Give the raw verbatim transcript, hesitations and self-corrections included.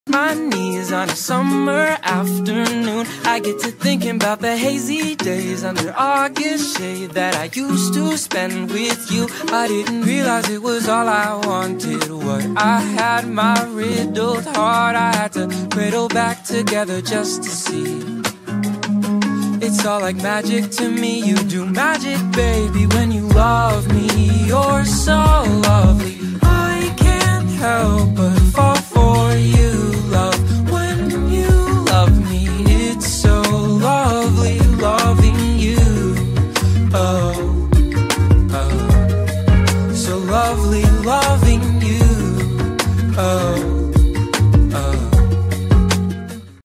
My knees on a summer afternoon, I get to thinking about the hazy days under August shade that I used to spend with you. I didn't realize it was all I wanted. What I had, my riddled heart, I had to cradle back together just to see. It's all like magic to me. You do magic, baby, when you